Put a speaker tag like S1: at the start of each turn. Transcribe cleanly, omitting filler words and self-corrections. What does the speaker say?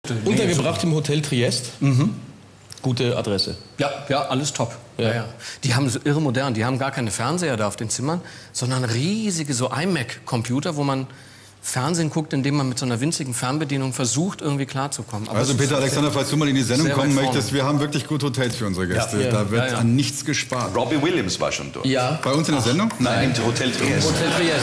S1: Untergebracht im Hotel Triest. Gute Adresse.
S2: Ja, ja, alles top. Ja. Ja. Die haben so irre modern, die haben gar keine Fernseher da auf den Zimmern, sondern riesige so iMac-Computer, wo man Fernsehen guckt, indem man mit so einer winzigen Fernbedienung versucht, irgendwie klarzukommen.
S3: Also Peter Alexander, falls du mal in die Sendung kommen möchtest, wir haben wirklich gute Hotels für unsere Gäste. Ja. Da wird an nichts gespart.
S4: Robbie Williams war schon dort.
S1: Ja.
S3: Bei uns in der Sendung?
S4: Nein, im Hotel Triest.
S1: Hotel Triest.